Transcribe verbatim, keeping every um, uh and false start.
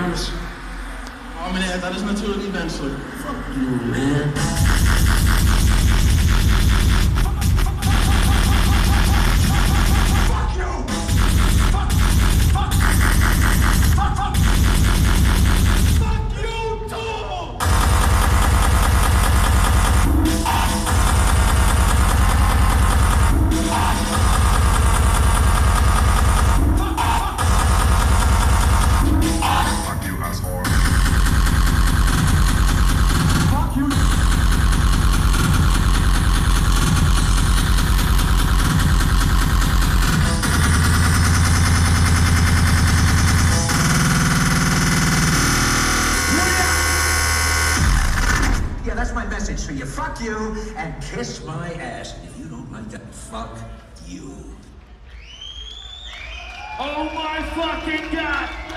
Rhymes. Oh, meneer, dat is natuurlijk niet wenselijk. Fuck you, man. That's my message for you. Fuck you and kiss my ass. If you don't like that, fuck you. Oh my fucking God!